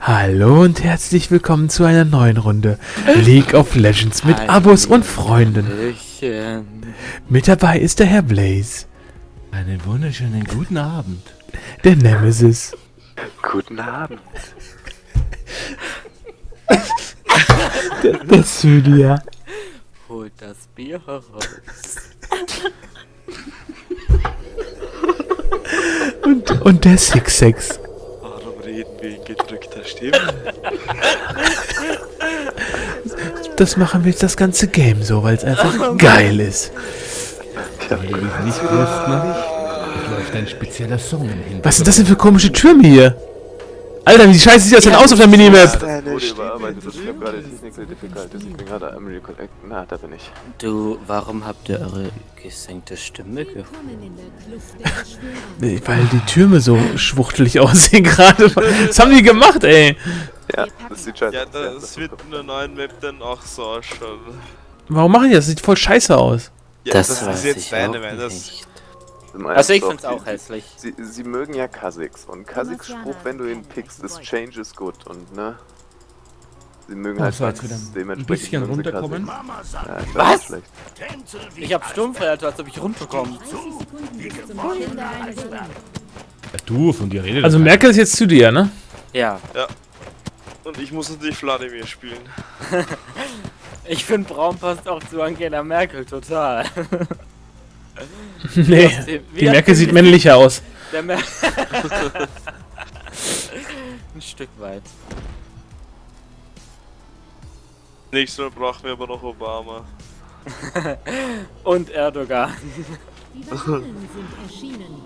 Hallo und herzlich willkommen zu einer neuen Runde League of Legends mit Abos und Freunden. Mit dabei ist der Herr Blaze. Einen wunderschönen guten Abend. Der Nemesis. Guten Abend. Der Sydia. Holt das Bier raus. Und der Six-Sex. Warum reden wir in gedrückter Stimme? Das machen wir jetzt das ganze Game so, weil es einfach geil ist. Wenn ihr es nicht wisst, läuft ein spezieller Song im Hintergrund. Was sind das denn für komische Türme hier? Alter, wie die Scheiße sieht das denn aus auf der Minimap? Wurde überarbeitet, ich habe gerade Technical Difficulties, ich bin gerade am Reconnect. Na, da bin ich. Du, warum habt ihr eure gesenkte Stimme gehört? Weil die Türme so schwuchtelig aussehen gerade. Was haben die gemacht, ey? Ja, das sieht scheiße aus. Ja, das wird in der neuen Map dann auch so ausschauen. Warum machen die das? Das sieht voll scheiße aus. Ja, Das ist weiß jetzt ich deine auch Meinung. nicht. Zum Also ich einen find's auch hässlich. Sie mögen ja Kha'Zix und Kha'Zix Spruch, wenn du ihn pickst, ist Change is good und ne? Sie mögen halt so, jetzt wieder dementsprechend ein bisschen mögen sie runterkommen. Kha'Zix. Ja, ich Was? Schlecht. Ich hab Stummfeuer, als ob ich runterkomme. Du, von dir redet Also Merkel ist jetzt zu dir, ne? Ja. Und ich muss natürlich Vladimir spielen. Ich finde Braun passt auch zu Angela Merkel total. Nee, die Merkel sieht männlicher aus. Der Merkel. Ein Stück weit. Nächstes Mal brauchen wir aber noch Obama. Und Erdogan. Die Vasallen sind erschienen.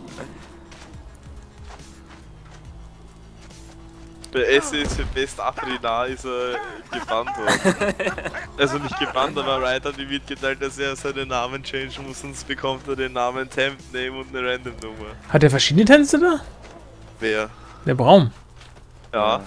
Bei Esse ist für Best Afrina ist er gebannt worden. Also nicht gebannt, aber Riot hat ihm mitgeteilt, dass er seinen Namen changen muss, sonst bekommt er den Namen Temp Name und eine Random Nummer. Hat er verschiedene Tänze da? Wer? Der Braum. Ja,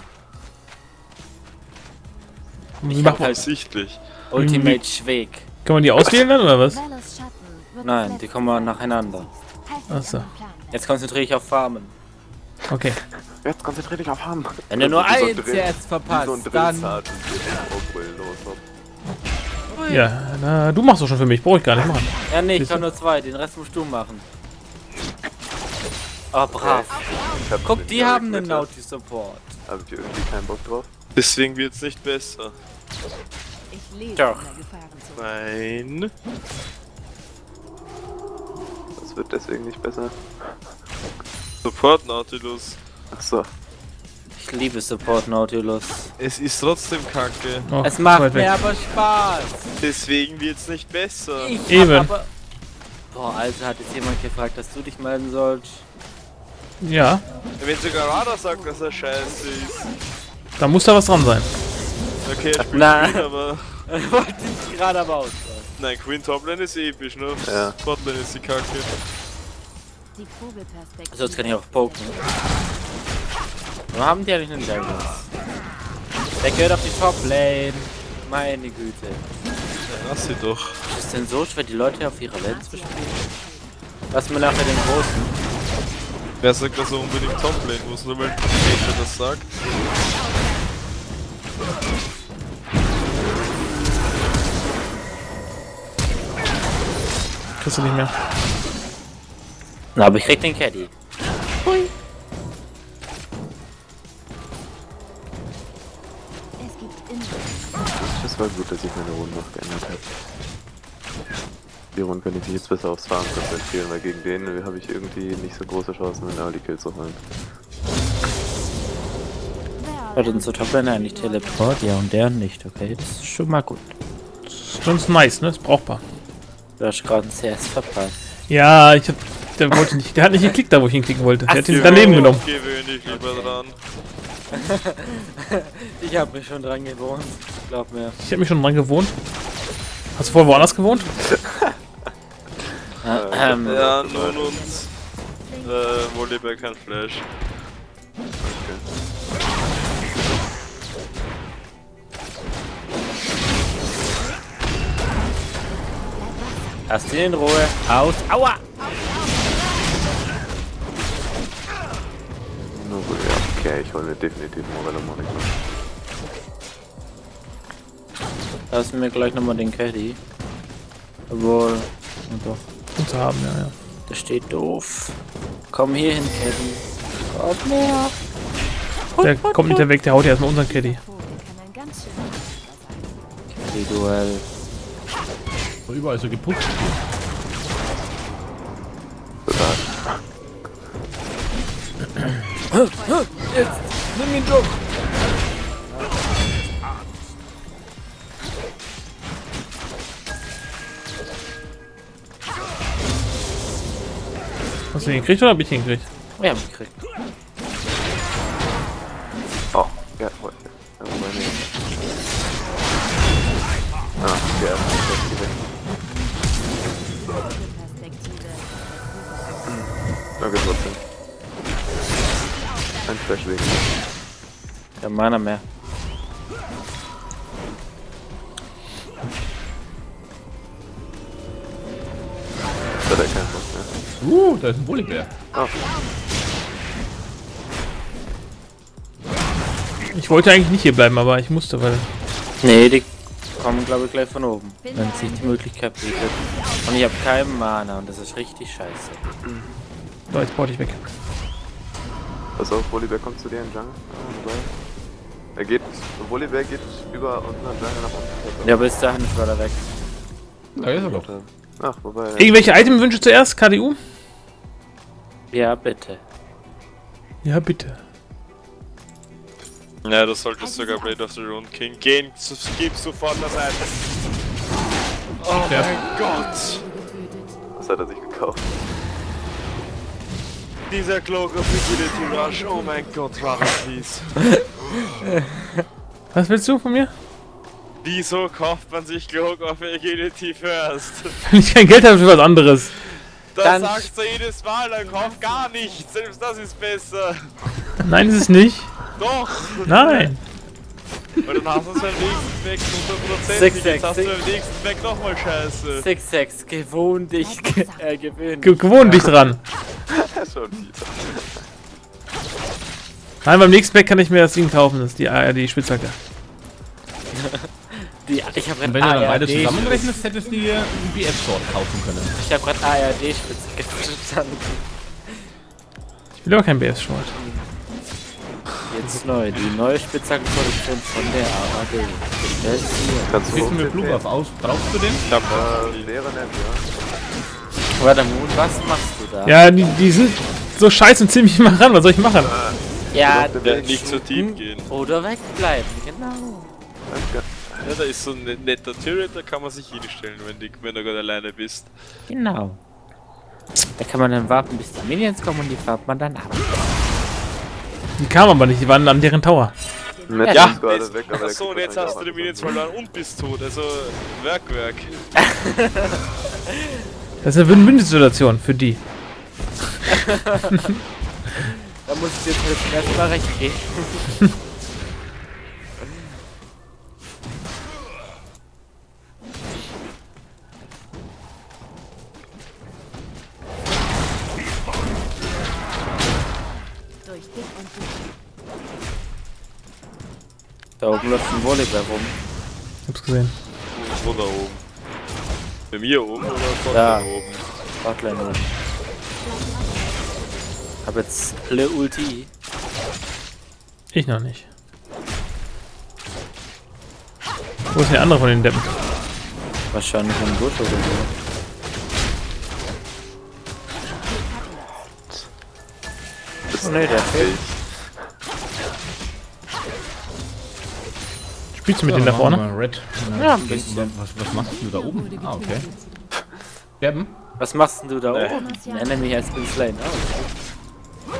Wie macht man? offensichtlich. Ultimate Schweg. Kann man die auswählen dann oder was? Valos Schatten wird Nein, das die letzte kommen wir Mal nacheinander. Achso. Jetzt konzentriere ich auf Farmen. Okay. Jetzt konzentrier dich auf Ham. Wenn du nur Wie so ein Drill- CS verpasst, wie so ein dann... Drill-Sergeant mit Oakwell los. Ja, na, du machst doch schon für mich. Brauche ich gar nicht machen. Ja, nee, ich kann nur zwei, den Rest musst du machen. Oh, brav. Ich hab Guck, mit die Eric haben einen Ritter- Naughty-Support. Hab ich irgendwie keinen Bock drauf. Deswegen wird's nicht besser. Ich lebe Doch. in der Gefahrenzone. Nein. Das wird deswegen nicht besser. Support Nautilus. Achso. Ich liebe Support Nautilus. Es ist trotzdem kacke. Oh, Es macht weit weg. mir aber Spaß. Deswegen wird's nicht besser. Ich Eben. hab aber... Boah, also hat jetzt jemand gefragt, dass du dich melden sollst. Ja, Wenn sogar Radar sagt, dass er scheiße ist. da muss da was dran sein. Okay, er spielt Nein. Queen, aber... Wollte ich gerade aber aus. Nein, Queen Toplane ist episch, ne? Ja. Botlane ist die Kacke. Die Vogelperspektive. So, jetzt kann ich auch poken. Warum haben die eigentlich einen Darius? Der gehört auf die Top-Lane. Meine Güte. Ja, lass sie doch. Ist es denn so schwer, die Leute auf ihre Lanes zu spielen? Lass mir nachher den großen. Wer sagt, dass er unbedingt Toplane muss, nur weil der das sagt? Kriegst du nicht mehr. Na, aber ich krieg den Caddy. Es gibt immer Das war gut, dass ich meine Runde noch geändert habe. Die Runde kann ich mich jetzt besser aufs Farm konzentrieren, weil gegen den habe ich irgendwie nicht so große Chancen, einen Early Kill zu holen. Hat unsere Top-Lane eigentlich Teleport? Ja, und der nicht. Okay, das ist schon mal gut. Das ist ganz nice, ne? Ist brauchbar. Du hast gerade einen CS verpasst. Ja, ich hab. Der wollte nicht. Der hat nicht geklickt da, wo ich ihn klicken wollte. Der hat ihn Gewöhn- daneben genommen. Gewöhn dich lieber dran. Ich habe mich schon dran gewohnt. Glaub mir. Ich hab mich schon dran gewohnt. Hast du vorher woanders gewohnt? Ja, nun und Volleyball kein Flash. Lass den in Ruhe. Aus. Aua! Nur gut, ja, okay, ich Ich hole mir definitiv Morello Monik. Lassen wir gleich nochmal den Caddy. Obwohl, ja doch. Und zu haben, ja, ja. Das steht doof. Komm hier hin, Caddy. Komm her. Der kommt nicht weg, der haut ja erstmal unseren Caddy. Der Vogel kann ein ganz schöner Monster sein. Caddy-Duell. So überall so gepusht. Jetzt, nimm ihn doch. Hast du ihn gekriegt oder hab ich ihn gekriegt? Wir haben ihn gekriegt. Oh, ja, wobei nicht. Ah, der erste Perspektive. Perspektive. Danke trotzdem. Ein Flash wegen. Ja, meiner mehr. Das hat er keinen Bock mehr. Da ist ein Bullybär. Ah, Ich wollte eigentlich nicht hier bleiben, aber ich musste, weil... Nee, die kommen glaube ich gleich von oben, wenn sich die Möglichkeit bietet. Und ich habe keinen Mana und das ist richtig scheiße. So, jetzt baut ich weg. pass auf, Volibear kommt zu dir in Jungle. Er geht, Volibear geht über unseren Jungle nach unten. Ja, bis dahin ist er weg. Da ist er doch. Ach, wobei... Irgendwelche Itemwünsche zuerst, KDU? Ja, bitte. Ja, bitte. Ja, du solltest sogar Blade of the Rune King gehen. Gib sofort das ein. Oh mein Gott! Was hat er sich gekauft? Dieser Cloak of Agility Rush, oh mein Gott, Rara, please. Was willst du von mir? Wieso kauft man sich Cloak of Agility first? Wenn ich kein Geld habe für was anderes. Das Dann- sagst du jedes Mal, dann kauf gar nichts, selbst das ist besser. Nein, ist es nicht. Doch! Nein. Weil dann hast du es beim nächsten Weg 100%, Six, jetzt hast du six. beim nächsten Weg nochmal Scheiße. 6-6, gewohn dich, gewöhn. Gewohn dich dran. Schon viel. Nein, beim nächsten Pack kann ich mir das Ding kaufen. Das ist die Spitzhacke. Ich habe Und gerade wenn du dann beide ARD, zusammenrechnest, hättest du dir einen BF-Sword kaufen können. ich habe gerade ARD-Spitze verstanden. Ich will aber kein BS-Short. Jetzt neu, die neue Spitzhackenproduktion von der ARD. Das hier. Kannst du Wissen wir Blue-Buff aus? Brauchst du den? wäre nett, ja. Warte, Moon, was machst du da? Ja, die sind so scheiße und ziemlich mal ran. Was soll ich machen? Ja, Ja, nicht zu tief gehen. oder wegbleiben, genau. Danke. Ja, da ist so ein netter Turret, da kann man sich hinstellen, wenn du gerade alleine bist. Genau. Da kann man dann warten, bis die Minions kommen und die fährt man dann ab. Die kamen aber nicht. Die waren an deren Tower. Matt Ja, ist gerade weg, aber der Achso, und kriegt jetzt hast du wahrscheinlich die Minions verloren und bist tot, also Werk. Das ist eine Win-Win-Situation für die. Da muss ich jetzt halt erstmal recht gehen. Durch dick und dünn. Da oben läuft ein Volleyball rum. Ich hab's gesehen. Wo da oben? Bei mir oben oder vor Da. dir oben? Botlane oben. Hab jetzt Le Ulti. Ich noch nicht. Wo ist der andere von den Deppen? Wahrscheinlich im Busch oder so. Das Oh ne, der fehlt. Spielst du mit denen da vorne? Red. Ja, ein bisschen. Was machst du da oben? Ah, okay. Sterben? Was machst denn du da oben? Nenne mich als bin slain. Oh.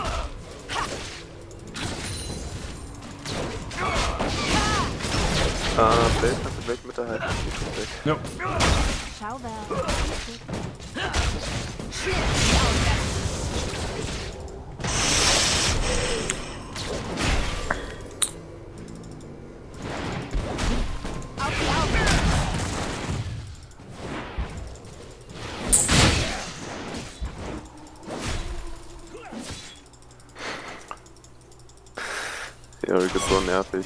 Blade kannst du weg mit der Haltung. Weg. Ja. Schauwerk. Erik ist so nervig.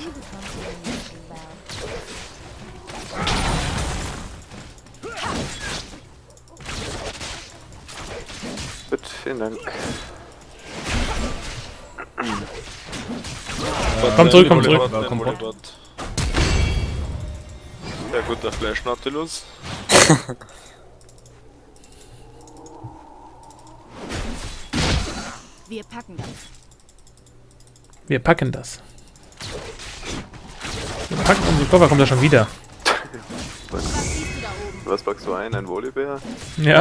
Gut, vielen Dank. Komm zurück, komm zurück. Ja gut, der Flash Nautilus. Wir packen das. Wir packen das. Wir packen unsere Koffer, kommt da schon wieder. Was packst du ein? Ein Volleybär? Ja.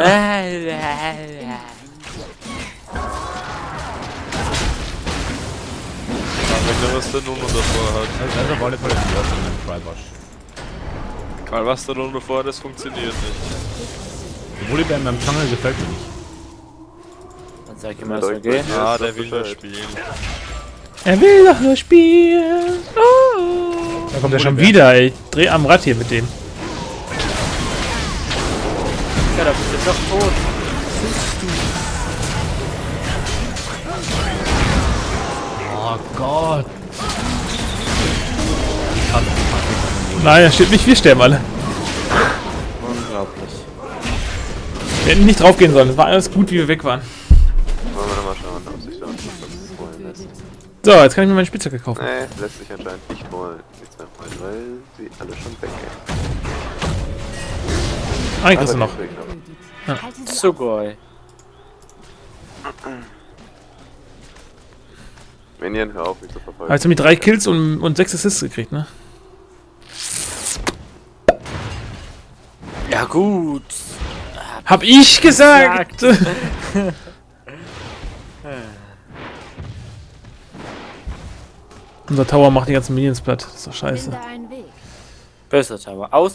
Wenn der was der Nuno davor hat. Also auf alle Fälle die Wurst in einem Trywash. Weil was der Nuno davor hat, das funktioniert nicht. Der Volleybär in meinem Tunnel gefällt mir nicht. Dann sag ich mal, so geht. Ah, der will nur spielen. Er will doch nur spielen. Oh. Da kommt er schon wieder, ey. Dreh am Rad hier mit dem. Ja, da bist du doch tot. Oh Gott. Nein, er stirbt nicht, wir sterben alle. Unglaublich. Wir hätten nicht drauf gehen sollen. War alles gut, wie wir weg waren. Wollen wir nochmal schauen, ob sich da was holen lässt. So, jetzt kann ich mir meine Spitzhacke kaufen. Nee, lässt sich anscheinend nicht holen. Nichts mehr holen, weil sie alle schon weg sind. Eigentlich ist er noch. Halte sie Sugoi. Minion, hör auf, mich zu verfolgen. Jetzt haben die 3 Kills und 6 Assists gekriegt, ne? Ja gut. Hab ich gesagt! Unser Tower macht die ganzen Minions platt. Das ist doch scheiße. finde einen Weg. Böser Tower. Aus.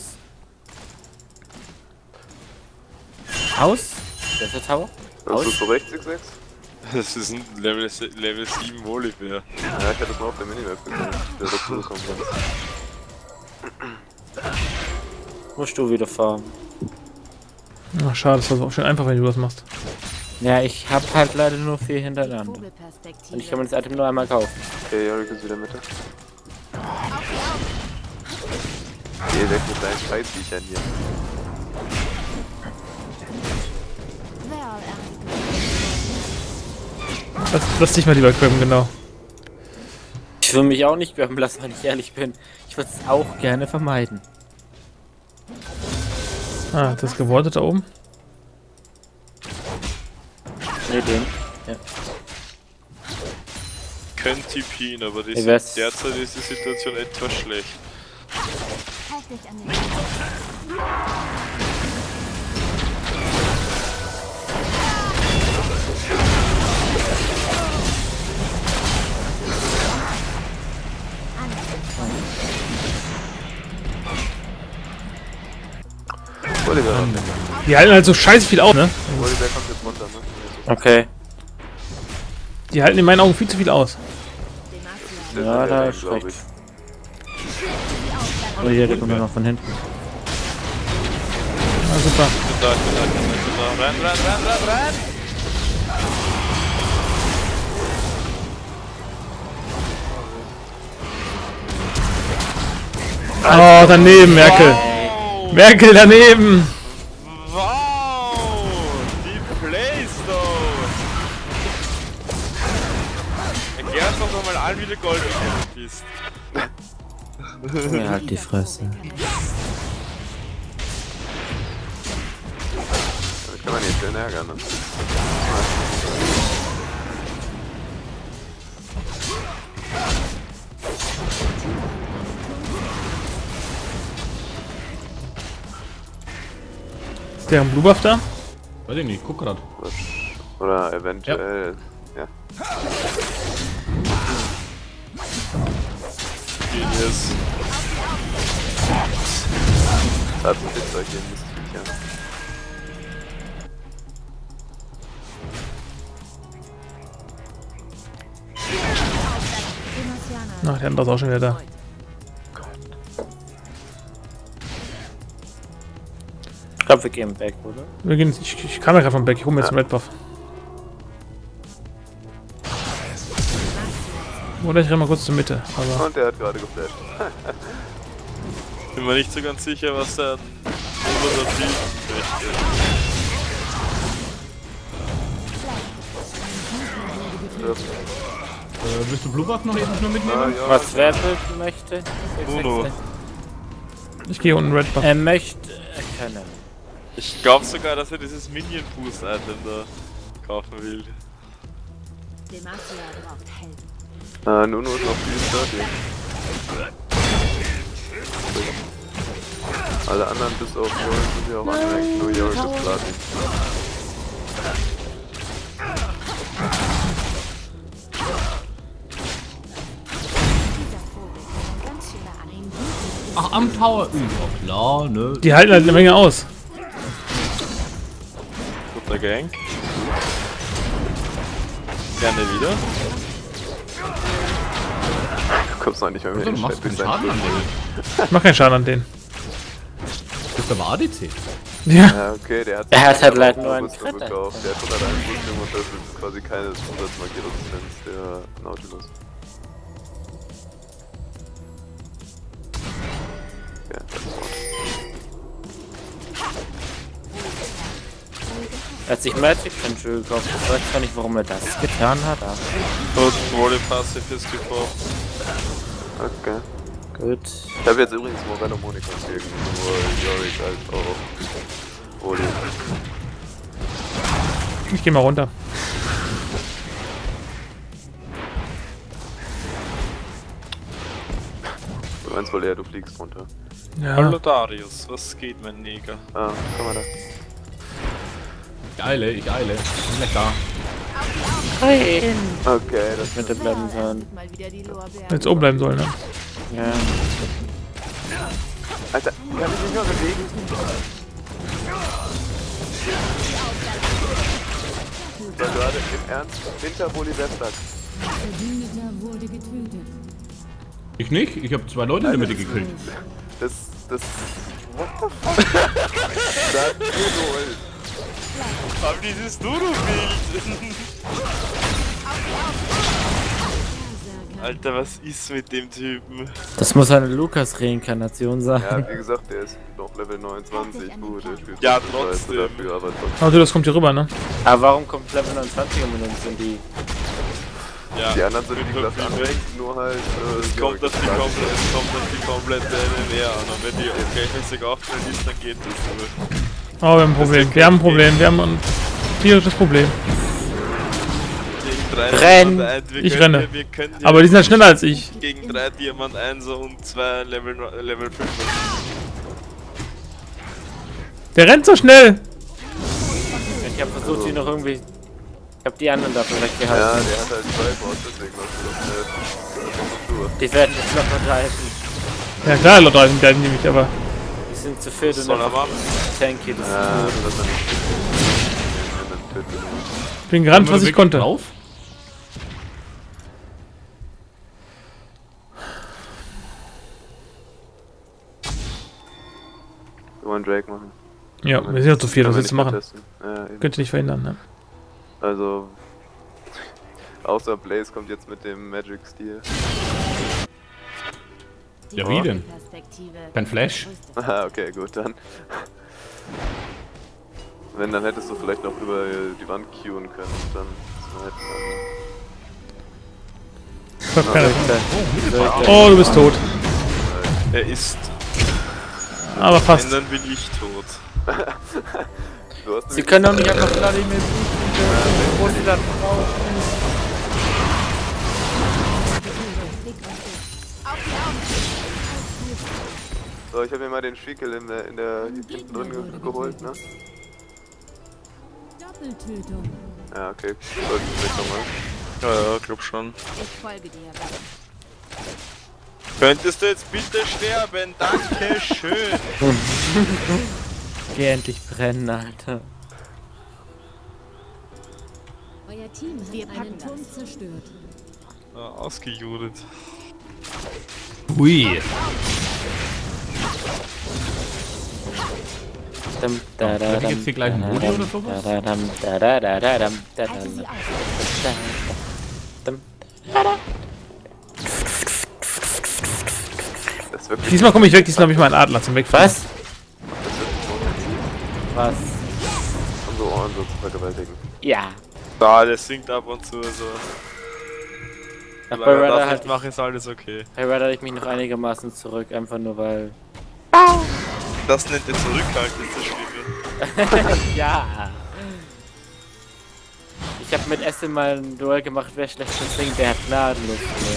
Aus. Böser Tower. Hast du zu Recht 6-6? Das ist ein Level 7 Volleybär. Ja, ich hätte das mal auf der Minimap gesehen. Der dazu gekommen ist. Musst du wieder fahren. Ach, schade, das war so schön einfach, wenn du das machst. Ja, ich hab halt leider nur 4 hintereinander. Vogelperspektive. Und ich kann mir das Item nur einmal kaufen. Okay, Jorik ist wieder Mitte. Geh weg mit deinen Scheißviechern hier. Lass dich mal lieber grabben, genau. Ich will mich auch nicht grabben lassen, wenn ich ehrlich bin. Ich würde es auch gerne vermeiden. Ah, das gewortet da oben. Nee, den. Ja. Könnt TPen, aber Ich weiß. derzeit ist die Situation etwas schlecht. Halt dich an den Volleybär, Die halten halt so scheiße viel aus, ne? Volleybär kommt jetzt runter, ne? Okay. Die halten in meinen Augen viel zu viel aus. Der Ja, da Volleybär, ist glaub recht. Oh hier, der kommt ja noch von hinten. Ah, super. Ich bin da. Rein. Oh, daneben, Merkel. Merkel daneben. Wow! Die Playstone! Erklär's doch nochmal allen, wie du Gold bist. Mir halt die Fresse. Das kann man jetzt schön ärgern, ne? Ist der ein Blue Buff da? Weiß ich nicht, guck grad. Oder eventuell, ja. Genius. Hat ein bisschen solche Mistviecher. Ach, der andere ist auch schon wieder da. Ich glaube, wir gehen back, oder? Wir gehen, ich kam ja gerade vom Back, ich hole mir jetzt einen Red Buff. Oder ich renne mal kurz zur Mitte. Aber Und der hat gerade geflasht. Bin mir nicht so ganz sicher, was der oberste Ziel möchte. Willst du Bluebuff noch eben nur mitnehmen? Ja. Was Werfel möchte? Uno. ich gehe unten Red Buff. Er möchte erkennen. Ich glaube sogar, dass er dieses Minion Boost Item da kaufen will. Demacia braucht Helden. Nuno ist noch viel Alle anderen bis auf Joel sind ja auch angerankt, nur Joel ist Platin. Ach, am Tower. Ja, klar, ne? Die halten halt eine Menge aus. Guter Gank. Gerne wieder. Du kommst noch nicht mehr mit Du den machst keinen Chat Schaden an denen. Ich mach keinen Schaden an denen. Du bist aber ADC. Ja. Ja, okay, der hat halt leider nur einen Rüstung Crit. gekauft. Der hat 101 Rüstung und das ist quasi keine Zusatzmagie-Resistenz, der Nautilus. Ja, das ist so. Er hat sich Magic Control gekauft. Ich weiß gar nicht, warum er das getan hat. Und Volley Passive ist gekauft. Okay. Gut. Ich habe jetzt übrigens Morello Monika gegen sowohl Yorick als auch Oli. Ich geh mal runter. Du meinst wohl eher, du fliegst runter. Hallo Ja. Darius, was geht, mein Neger? Ah, komm mal da. Ich eile. Ich bin gleich da. Okay, das Mit der bleiben sollen. Mal wieder die Lorbeeren. Jetzt oben bleiben sollen, ne? Ja. Alter, ich kann mich nicht mehr bewegen. Ich war gerade im Ernst hinter Bolivestak. Verbündeter wurde getötet. Ich nicht? Ich habe 2 Leute in der Mitte gekillt. Das. What the fuck? Das ist so. Aber dieses Dodo-Bild! Alter, was ist mit dem Typen? Das muss eine Lukas-Reinkarnation sein. Ja, wie gesagt, der ist noch Level 29. Gut, der spielt Ja, so scheiße trotzdem. dafür, aber trotzdem. Also das kommt hier rüber, ne? Aber warum kommt Level 29 um und sind die? Ja, Die anderen sind wie gesagt anwächst, nur halt. es kommt auf die komplette NMR an und wenn die gleichmäßig aufgestellt ist, dann geht das nur. Oh, wir haben ein Problem. Wir haben ein Problem. Wir haben ein tierisches Problem. Gegen 3 Renn! Diamant 1, wir Ich können renne. ja- wir können ja Aber die sind ja schneller als ich. gegen 3 Diamant 1 und 2 Level 5. Der rennt so schnell. Ich habe versucht, die noch irgendwie. Ich habe die anderen dafür weggehalten. Ja, der hat halt 2 Boss, deswegen machst du das schnell. Die werden jetzt locker greifen. Ja klar, Leute, die halten die mich, aber... Die sind zu viert und Soll er einfach machen? tanky. Das Ja, ist das ist nicht. Ich bin gerannt, was ich konnte. Drauf? Wir wollen Drake machen. Ja, wir sind ja zu viel, was Können wir willst du nicht machen? testen. Ja, eben. Könnt ihr nicht verhindern, ne? Also, außer Blaze kommt jetzt mit dem Magic-Stil. Ja, wie denn? Perspektive. Kein Flash? Ah, okay, gut, dann. Wenn, dann hättest du vielleicht noch über die Wand queuen können und dann... Ich hab keine. Oh, Oh, du bist tot. Er ist. Aber fast. Wenn, dann bin ich tot. Du hast Sie können doch nicht einfach Vladimir besiegen, wo sie dann brauchen. So, ich habe mir mal den Schwiekel in der hinten drin geholt, ne? Doppeltötung. Ja, okay. Sollten wir vielleicht nochmal. Ja, glaub schon. Ich folge dir. Könntest du jetzt bitte sterben? Dankeschön. Geh endlich brennen, Alter. Euer Team hat einen Turm zerstört. Ausgejudet. Hui. Hab ich jetzt hier gleich einen Modi oder sowas? Halte sie auf. wirklich... Diesmal komme ich weg, diesmal habe ich meinen Adler zum Wegfliegen. Was? Was? Unsere Ohren so zu vergewaltigen. Ja. Da, der singt ab und zu, also. Ach, bei Solange er Radar das halt nicht macht, ist alles okay. Bei Radar halte ich mich noch einigermaßen zurück, einfach nur weil... Das nennt er zurückhalten, ist das Schlimme. Ja. Ich habe mit Essen mal ein Duell gemacht, wer schlecht singt, der hat Gnadenlos.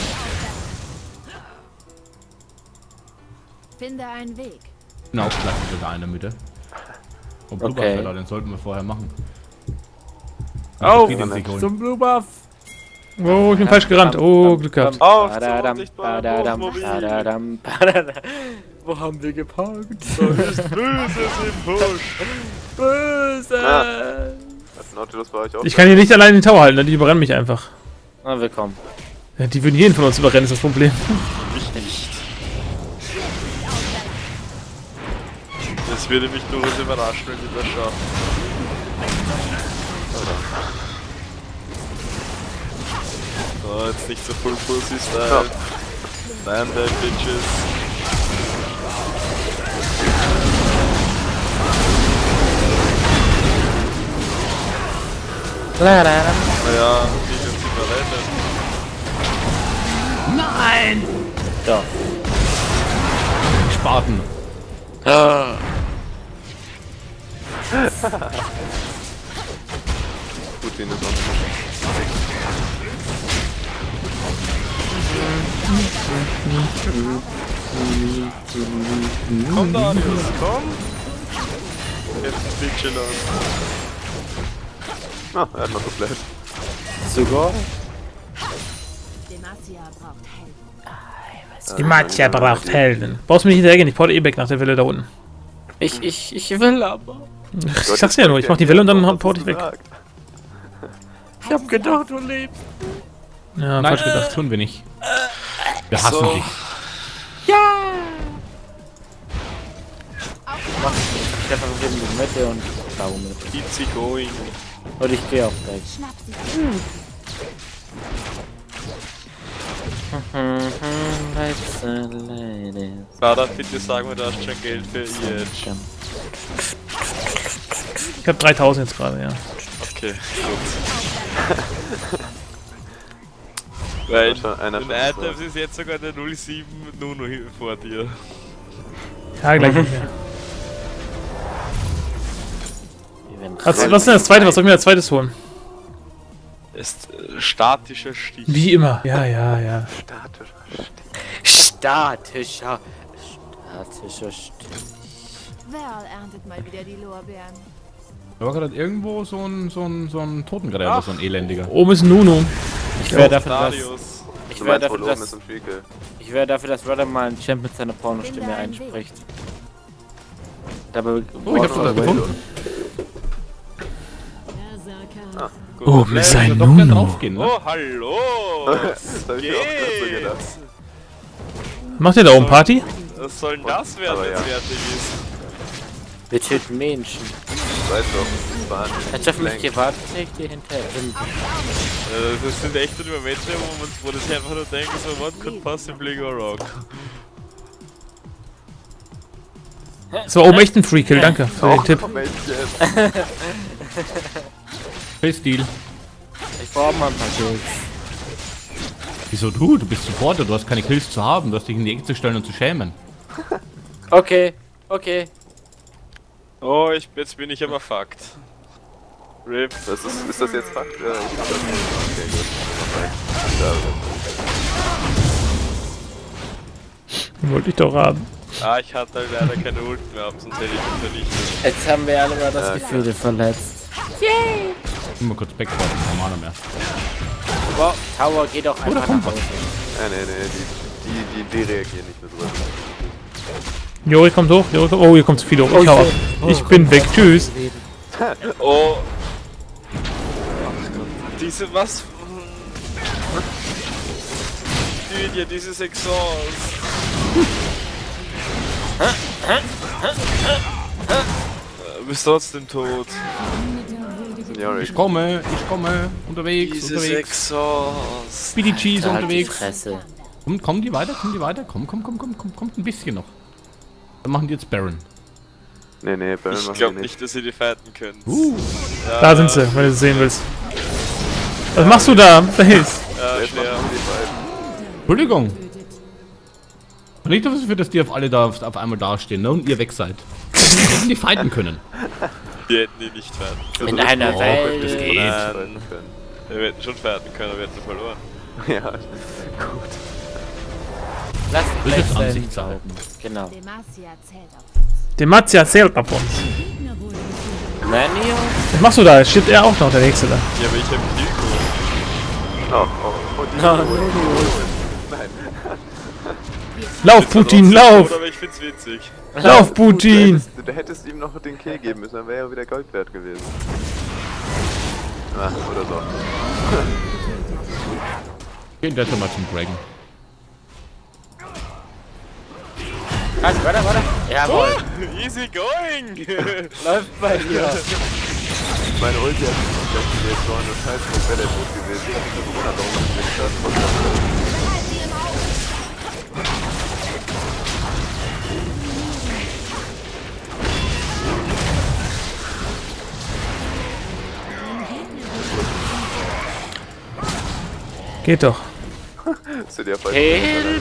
Finde einen Weg. Genau, vielleicht sogar eine Mitte. Und Blubberfeller, den sollten wir vorher machen. Auf Den sich holen. zum Blue Buff! Oh, ich bin falsch gerannt. Oh, Glück gehabt. Auf Badadam, zum badadam, Mobil! badadam, badadam. Wo haben wir geparkt? Da ist Böses im Busch! Böse! Hat Nautilus bei euch auch? Ich kann hier nicht allein den Tower halten, ne? Die überrennen mich einfach. Na, willkommen. Ja, die würden jeden von uns überrennen, ist das Problem. Ich nicht. Das würde mich durchaus überraschen, wenn die das schaffen. So, jetzt nicht so Full Pussy Style. Nein, der Bitches. Naja, nicht uns überrennen. So. Spaten. Gut, den ist auch nicht. Komm Darius, komm! Jetzt Bitch an. Ah, er hat noch geflasht. Sogar? Demacia braucht Helden. Die Matja braucht Helden. Brauchst du mich hinterhergehen, ich porte eh back nach der Welle da unten. Ich will aber. Ich sag's ja nur, ich mach die Welle und dann porte ich weg. Ich hab gedacht, du lebst. Ja, Nein, falsch gedacht. tun wir nicht. Wir hassen dich. Ich hab einfach in die Mitte und da mit. Keep sie going. Und ich geh auch weg. Schnapp sie. Sada, bitte sag mir, du hast schon Geld für ihr. Ich hab 3000 jetzt gerade, ja. Okay, gut. Weil in Items ist jetzt sogar der 07 Nuno hier vor dir. Ja, gleich nicht mehr. Was ist denn das zweite? Was soll ich mir als zweites holen? Ist statischer Stich. Wie immer. Ja, ja, ja. Statischer Stich. Val erntet mal wieder die Lorbeeren. Da war gerade irgendwo so ein Totengräber, so ein elendiger. Oben ist ein Nuno. Ich wäre dafür, dass... Darius. Ich wäre dafür, oben ist dass... ein Freakel. Ich wäre dafür, dass Rudder mal einen Champ mit seiner Pornostimme einspricht. Dabei... Oh, ich hab schon was gefunden. Gut. Oben ist ein Doch gerne Nuno. draufgehen, ne? Oh, hallo! Das hab ich mir auch gerade so gedacht. Macht ihr da oben Party? Was soll denn das werden, Aber wenn es ja. fertig ist? Wir töten Menschen. Ich weiß doch, das war Hat auf mich gewartet, ich dir hinterher. Das sind echt nur Momente, wo das einfach nur denken, so, what could possibly go wrong? Das war oben echt ein Free-Kill, danke für den Tipp. Playstyle. Ich brauche mal ein paar Kills. Wieso du? Du bist Supporter, du hast keine Kills zu haben, du hast dich in die Ecke zu stellen und zu schämen. Okay, okay. Oh, jetzt bin ich aber fucked. RIP. Ist das jetzt Fakt? Ja, ich hab das nicht. Okay, gut. Wollte ich doch haben. Ah, ich hatte halt leider keine Ult mehr, sonst hätte ich ihn vernichtet. Jetzt haben wir alle mal das Gefühl verletzt. Immer kurz backwarten, kein Mana mehr. Wow, Tower geht auch einfach nach Hause. Nee, die reagieren nicht mehr so. Jori kommt hoch, Jori kommt. Oh, hier kommt zu viel hoch. Ich hau ab. Ich bin weg. Tschüss. Oh. Diese was? Ja, dieses Exhaust. Du bist trotzdem tot. Ich komme, unterwegs, Dieses unterwegs. Exhaust. BDG ist Halt die unterwegs. Fresse. Kommen die weiter? Komm, ein bisschen noch. Dann machen die jetzt Baron. Nee, Baron Ich machen wir glaube nicht. nicht, dass ihr die fighten könnt. Ja, Da sind sie, wenn du sie sehen willst. Was machst du da? Da ist. Ja, schwer. Entschuldigung. Nicht dafür, dass die auf alle da auf einmal dastehen, ne? Und ihr weg seid. Hätten die fighten können. Die hätten die nicht fighten können. In einer Welt. Das geht. Wir hätten schon fighten können, aber wir hätten verloren. Ja, gut. Lass Das ist jetzt Plätze Ansichtssache. enthalten. Genau. Demacia zählt auf uns. Demacia erzählt ab uns. Gegner wurde getötet. Manio? Was machst du da? Es steht er auch noch, der nächste da. Ja, aber ich hab Kill Und Nein. Lauf, Putin, lauf! Aber ich find's witzig. Lauf, Putin! Du hättest ihm noch den Kill geben müssen, dann wäre er wieder Gold wert gewesen. Ah, oder so. Gehen wir mal zum Dragon. Warte. Jawohl. Easy going! Läuft bei dir. Meine Ulti hat mich jetzt so eine Scheiße, das wäre der Tod gewesen. Ich hab mich gewundert, warum ich nicht das Geht doch. Hast du dir falsch Hilf!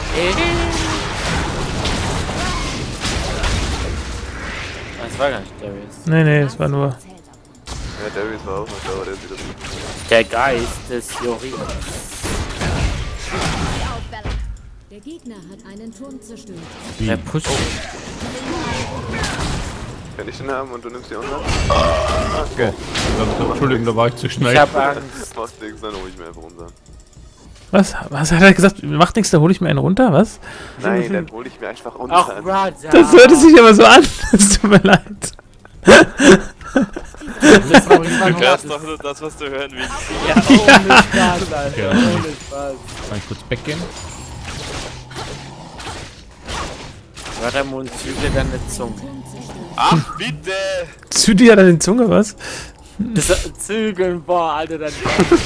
Das war gar nicht Darius. Nee, es war nur. Zählt auf uns. Ja, Darius war auch noch da, aber der sieht das nicht. Der Geist des Jorin. Der Gegner hat einen Turm zerstört. Der pusht. Kann ich den haben und du nimmst die anderen? Okay. Entschuldigung, da war ich zu schnell. Ich hab Angst. Das macht nichts, dann hol ich mir einfach runter. Was hat er gesagt? Macht nichts, da hole ich mir einen runter, was? Nein, dann hol ich mir einfach runter. Ach, Raja. Das hörte sich aber so an. Es tut mir leid. Das war nicht mal Du hörst doch nur das, was du hören willst. Ja, ohne Spaß, Alter. Ja. Ohne Spaß. Kann ich kurz weggehen? Warte mal und zügle deine Zunge. Turm zerstört. Ach, bitte! Züdi hat eine Zunge, was? Das Zügeln, boah, Alter, das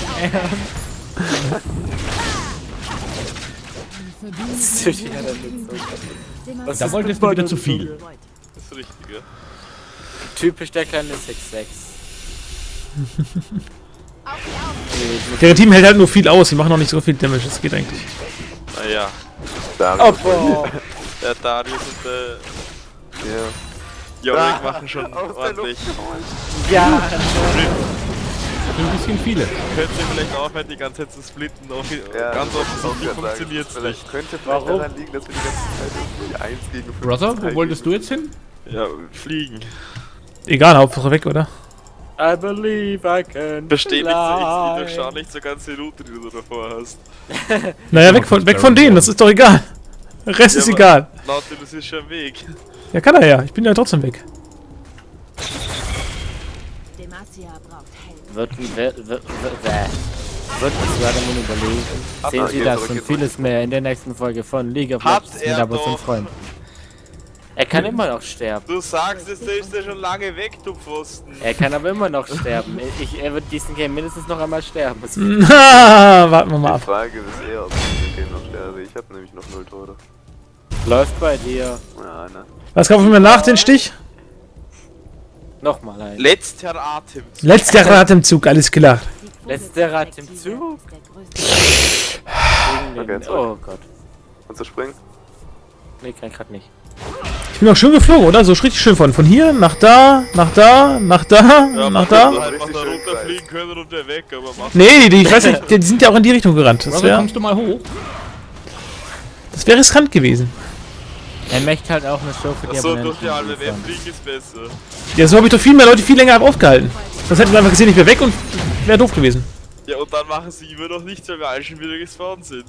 Zügeln deine Zunge. Da wolltest du wieder zu viel. Das ist richtig, ja. Typisch der kleine 6-6. Der Team hält halt nur viel aus, die machen noch nicht so viel Damage, das geht eigentlich. Naja, Darius. Oh, der Darius und der Ja. Yorick machen schon ordentlich. ja. Ein bisschen viele. Könnt ihr vielleicht aufhören, die ganze Zeit zu splitten? Ja, Ganz das ist auch offensichtlich grad sagen. funktioniert's nicht. Vielleicht könnte Warum? daran liegen, dass wir die ganze Zeit irgendwie 1 gegen 5 Brother, wo wolltest du jetzt hin? Ja, fliegen. Egal, Hauptsache weg, oder? I believe I can Versteh nicht so, ich fly. schau nicht so ganz die Route, die du davor hast. Naja, weg von denen, das ist doch egal. Der Rest ist aber egal. Nautilus ist schon am Weg. Ja, kann er ja, ich bin ja trotzdem weg. Demacia braucht Helden. Wird uns Radamon überlegen. Sehen Sie geht das zurück, und geht vieles mehr in der nächsten Folge von League of Hat Legends mit er Abos und doch. Freunden. Er kann immer noch sterben. Du sagst es, der ist ja schon lange weg, du Pfosten. Er kann aber immer noch sterben. Er wird diesen Game mindestens noch einmal sterben. Das Warten wir mal Die ab. Frage ist eher, ob ich den Game noch sterbe. Ich habe nämlich noch 0 Tore. läuft bei dir. Ja, ne? Was kaufen wir nach den Stich? Nochmal ein. Letzter Atem. Letzter Atemzug, alles klar. Letzter Atemzug. Okay, zurück. Oh Gott. Kannst du springen? Nee, kann ich grad nicht. Ich bin auch schön geflogen, oder? So richtig schön von hier nach da, nach da, nach da, Ja, nach man hätte da. einfach Richtig da schön runterfliegen können und der weg, aber mach. Nee, ich weiß nicht, die sind ja auch in die Richtung gerannt. Das Brother, wäre kommst du mal hoch? riskant gewesen. Er möchte halt auch eine Show für die So, Abonnenten durch die halbe liefern. Welt fliegen ist besser. Ja, so habe ich doch viel mehr Leute viel länger aufgehalten. Das hätten wir einfach gesehen, ich wäre weg und wäre doof gewesen. Ja, und dann machen sie immer noch nichts, weil wir alle schon wieder gespawnt sind.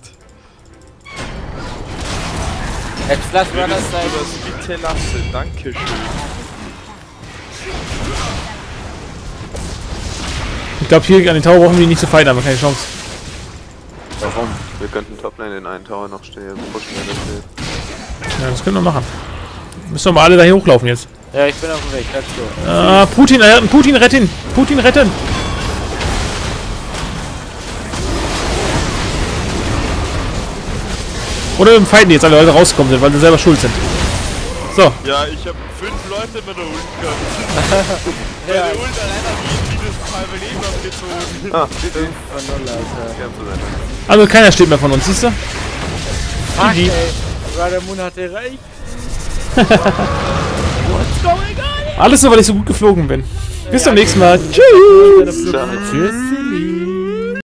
Jetzt lass mal Würdest das du sein. das bitte lassen? Dankeschön. Ich glaube, hier an den Tower brauchen wir die nicht zu fighten, aber keine Chance. Warum? Wir könnten Toplane in einen Tower noch stehen, pushen, wenn das steht. Ja, das können wir machen. Müssen wir mal alle da hier hochlaufen jetzt. Ja, ich bin auf dem Weg. Let's go. Putin retten! Putin retten! Oder im Fighten jetzt alle Leute rausgekommen sind, weil sie selber schuld sind. So. Ja, ich habe 5 Leute mit der Ult gehabt. Meine Ult allein hat mindestens halbe Leben abgezogen. Ah, 5 von 0, Alter. Also keiner steht mehr von uns, siehst du? Fuck, ey. Rider Moon hatte recht. Alles nur, weil ich so gut geflogen bin. Bis zum nächsten Mal. Tschüss. Tschüss.